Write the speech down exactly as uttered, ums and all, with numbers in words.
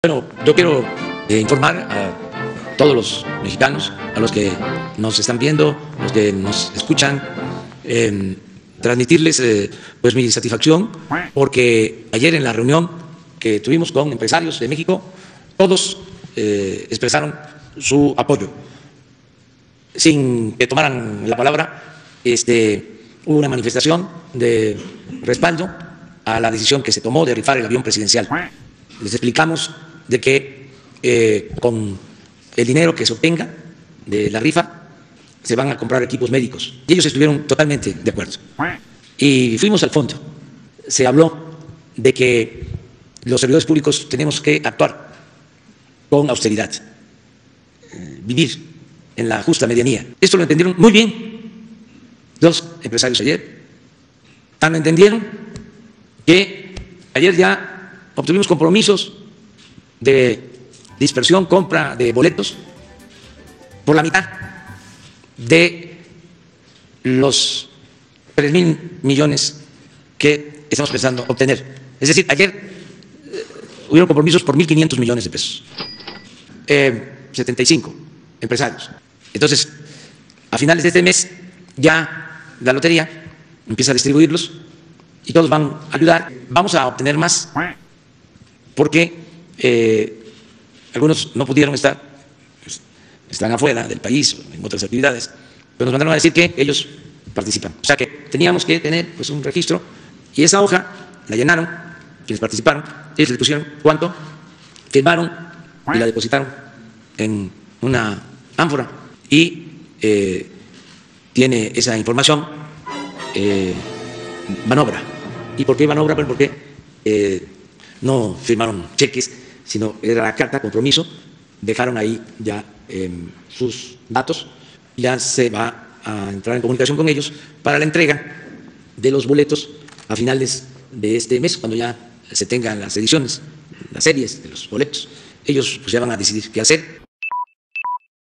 Bueno, yo quiero eh, informar a todos los mexicanos, a los que nos están viendo, los que nos escuchan, eh, transmitirles eh, pues mi satisfacción porque ayer en la reunión que tuvimos con empresarios de México, todos eh, expresaron su apoyo. Sin que tomaran la palabra, este, hubo una manifestación de respaldo a la decisión que se tomó de rifar el avión presidencial. Les explicamos de que eh, con el dinero que se obtenga de la rifa se van a comprar equipos médicos. Y ellos estuvieron totalmente de acuerdo. Y fuimos al fondo. Se habló de que los servidores públicos tenemos que actuar con austeridad, vivir en la justa medianía. Esto lo entendieron muy bien los empresarios ayer. Tan lo entendieron que ayer ya obtuvimos compromisos de dispersión, compra de boletos por la mitad de los tres mil millones que estamos pensando obtener. Es decir, ayer eh, hubieron compromisos por mil quinientos millones de pesos, eh, setenta y cinco empresarios. Entonces, a finales de este mes ya la lotería empieza a distribuirlos y todos van a ayudar. Vamos a obtener más porque eh, algunos no pudieron estar, pues, están afuera del país o en otras actividades, pero nos mandaron a decir que ellos participan. O sea que teníamos que tener pues, un registro y esa hoja la llenaron quienes participaron, ellos le pusieron cuánto, firmaron y la depositaron en una ánfora y eh, tiene esa información eh, Banobra. ¿Y por qué Banobra? Pues porque eh, no firmaron cheques, sino era la carta compromiso, dejaron ahí ya eh, sus datos, ya se va a entrar en comunicación con ellos para la entrega de los boletos a finales de este mes, cuando ya se tengan las ediciones, las series de los boletos. Ellos pues, ya van a decidir qué hacer.